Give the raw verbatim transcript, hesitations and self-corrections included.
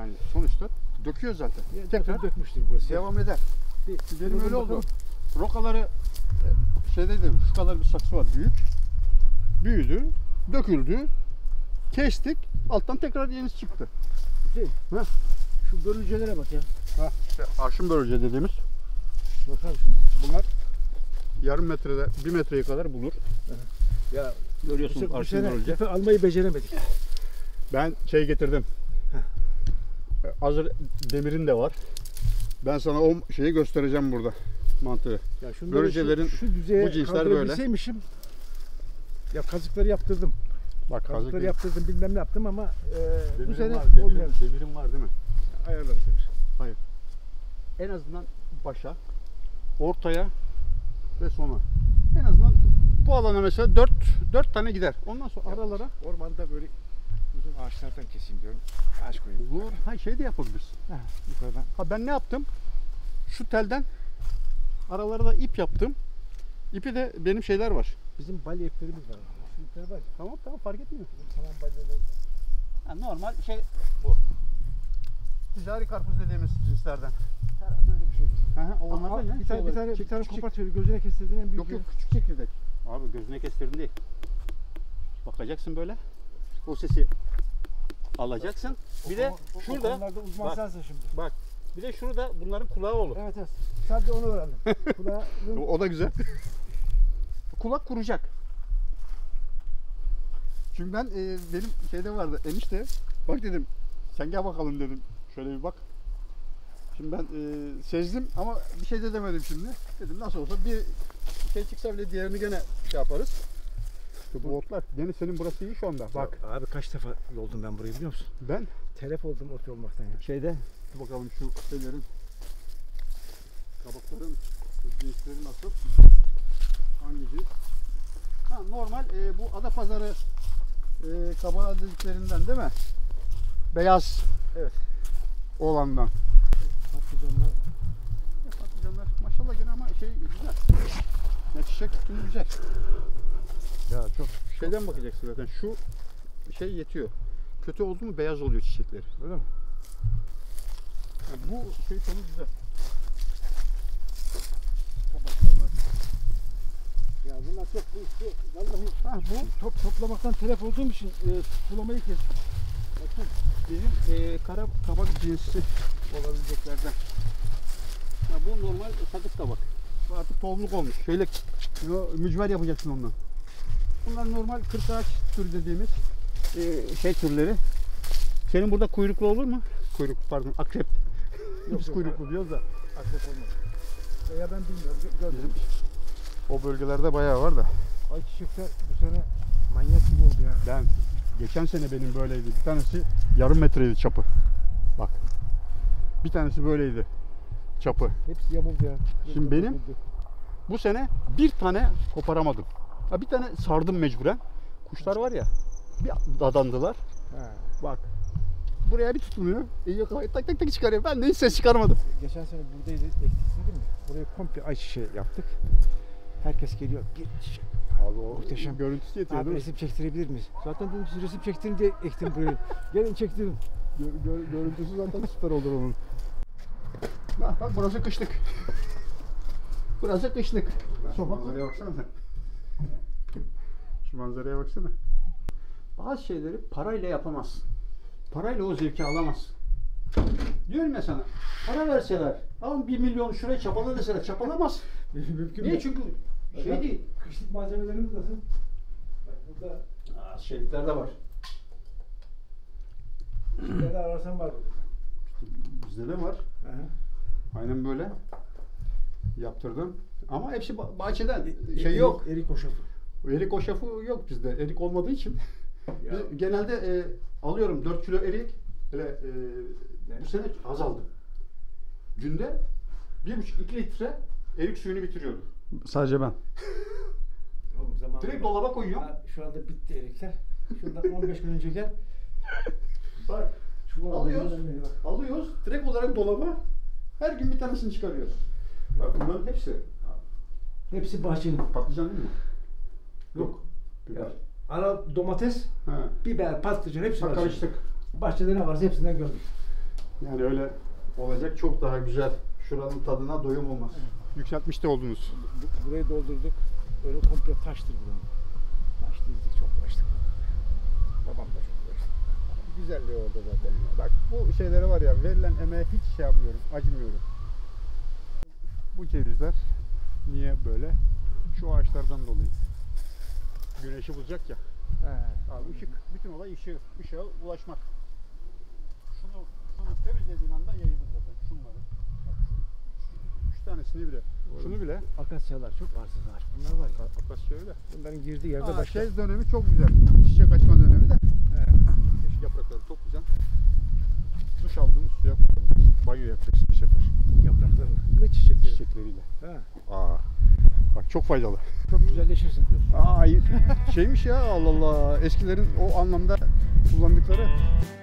Yani sonuçta döküyor zaten. Yani tekrar dökmüştür burası. devam eder. Bir, Benim öyle oldu. bakalım. Rokaları şeydeydi, şu kadar bir saksı var büyük. Büyüdü, döküldü. Kestik. Alttan tekrar yenisi çıktı. Hüseyin, Ha? şu bölücelere bak ya. Ha, işte arşın bölüce dediğimiz. Bakar mısın? Bunlar yarım metrede bir metreye kadar bulur. Ya Görüyorsunuz bu arşın sene bölüce. ipi almayı beceremedik. Ben şey getirdim. Hazır demirin de var. Ben sana o şeyi göstereceğim burada. Mantığı. Ya şunları Bölücelerin şu, şu düzeye bu cinsler böyle. kaldırabilseymişim. Ya kazıkları yaptırdım. Bak Kazıkları kazık yaptırdım, bilmem ne yaptım ama e, bu demirin sene var, olmuyor. demirin, demirin var değil mi? Ayarladım demir. Hayır. En azından başa, ortaya ve sona. En azından bu alana mesela dört dört tane gider. Ondan sonra Ya, aralara ormanda böyle uzun ağaçlardan keseyim diyorum. Ağaç koyayım. olur. Ha şey de yapabilirsin. Ha, yukarıdan. Ha ben ne yaptım? Şu telden aralara da ip yaptım. İpi de benim şeyler var. Bizim balya iplerimiz var. Şu ipler var. Tamam tamam fark etmiyor. Bizim saman balyaları. Ha, normal şey bu. Ticari karpuz dediğimiz cinslerden. Herhalde öyle bir şeydir. Hı hı, onlardan Aa, ne? bir tane Şey bir tane olarak, bir tane küçük- kopart şöyle gözüne kestirdiğin en büyük. Yok yok küçük çekirdek. Abi gözüne kestirdin değil. Bakacaksın böyle. O sesi alacaksın. Bir de şurada Onlarda uzman bak. sensin şimdi. bak. Bir de şurada bunların kulağı olur. Evet evet. Sadece onu öğrendim. Kulağın O da güzel. Kulak kuracak. Çünkü ben e, benim şeyde vardı enişte. Bak dedim sen gel bakalım dedim. Şöyle bir bak. Şimdi ben e, sezdim ama bir şey de demedim şimdi. Dedim nasıl olsa bir şey çıksa bile diğerini gene şey yaparız. İşte bu otlar. Gene senin burası iyi şu anda. Bak. Ya abi kaç defa yoldum ben burayı biliyor musun? Ben Telef oldum ot olmaktan ya. şeyde dur bakalım şu şeylerin kabakların cinsleri nasıl? Hangi cins? Ha, normal e, bu Adapazarı e, kabağı dediklerinden değil mi? Beyaz Evet. olandan. Patlıcanlar. Ya patlıcanlar maşallah gene ama şey güzel. Ya çiçek tümü güzel. Ya çok şeyden bakacaksın zaten şu şey yetiyor. Kötü oldu mu beyaz oluyor çiçekleri. Öyle mi? Ya bu şey sonu güzel. Kabaklar var. Ya bunlar çok bu işte vallahi Ha bu top toplamaktan telef olduğum için e, sulamayı kestim. bakın bizim e, kara kabak cinsi olabileceklerden. Ya bu normal sakız kabak. Bu artık tohumluk olmuş. Şöyle yo, mücver yapacaksın ondan. Bunlar normal kırk ağaç türü dediğimiz e, şey türleri. Senin burada kuyruklu olur mu? Kuyruk pardon akrep. Yok, Biz yok, kuyruklu diyoruz da. Akrep olmadı. Ya ben bilmiyorum. gö- Gördüm. Bizim o bölgelerde bayağı var da. Ay çiçekler bu sene manyak gibi oldu ya. Ben geçen sene benim böyleydi. Bir tanesi yarım metreydi çapı. Bak. Bir tanesi böyleydi. Çapı. Hepsi yamuldu ya. Şimdi benim- Bu sene bir tane koparamadım. Ha bir tane sardım mecburen. Kuşlar var ya. Bir dadandılar. Ha. Bak. Buraya bir tutunuyor. E yok, tak tak tak çıkarıyor. Ben de hiç ses çıkarmadım. Geçen sene buradaydı, ektik dedim mi? Buraya komple ayçiçeği yaptık. Herkes geliyor. Bir çiçek. Abi o Muhteşem. görüntüsü yetiyor Abi değil mi? resim çektirebilir miyiz? Zaten dedim siz resim çektirin diye ektim burayı. Gelin çektirin. Gö- gö- görüntüsü zaten süper olur onun. Bak, bak burası kışlık. Burası kışlık. Şu manzaraya baksana sen. Şu manzaraya baksana. Bazı şeyleri parayla yapamazsın. Parayla o zevki alamazsın. Diyorum ya sana, para verseler, al bir milyon şuraya çapala deseler, çapalamaz. Mümkün Niye? Çünkü şey değil. Kışlık malzemelerimiz nasıl? Bak burada Aa, şeylikler de var. nerede ararsan var burada. Bizde de var. Aha. Aynen böyle. Yaptırdım. Ama hepsi ba- bahçeden. E- Şey erik- yok. Erik hoşafı. Erik hoşafı yok bizde. Erik olmadığı için. Ya. Biz genelde e, alıyorum dört kilo erik. Böyle, e, Evet. bu sene azaldı. Günde bir buçuk iki litre erik suyunu bitiriyordu. Sadece ben. Oğlum zamanında Direkt dolaba koyuyorum. Ha, şu anda bitti erikler. Şundan on beş gün önce gel. Bak. Çuval Alıyoruz. alıyoruz. Bak. Alıyoruz. Direkt olarak dolaba. Her gün bir tanesini çıkarıyoruz. Bak bunların hepsi. Hepsi bahçenin. Patlıcan değil mi? Yok. Ya, Biber. ara domates, Ha. biber, patlıcan hepsi Bak var. karıştık. Bahçede ne varsa hepsinden gördüm. Yani öyle olacak çok daha güzel. Şuranın tadına doyum olmaz. Yükseltmiş de oldunuz. Bu- Burayı doldurduk. Önü komple taştır buranın. Taş dizdik, çok uğraştık. Babam da çok uğraştı. Güzelliği orada zaten. Bak bu şeyleri var ya, verilen emeğe hiç şey yapmıyorum, acımıyorum. Bu cevizler niye böyle? Şu ağaçlardan dolayı. Güneşi bulacak ya. He. Abi ışık, bütün olay ışığı, ışığa ulaşmak. Şunu, şunu temizlediğin anda yayılır zaten şunları. Bak şu üç tanesini bile, şunu bile. Akasyalar çok arsız ağaç. Bunlar var ya. Akasya öyle. Bunların girdiği yerde Aa, başka. şey dönemi çok güzel. Çiçek açma dönemi de. He. Yaprakları toplayacaksın. Duş aldığımız suya koyacaksın. Banyo yapacaksın bir sefer. Yapraklarını. Ne çiçekleri? Çiçekleriyle. He. Aa. Bak çok faydalı. Çok güzelleşirsin diyorsun. Aa, şeymiş ya, Allah Allah. Eskilerin o anlamda kullandıkları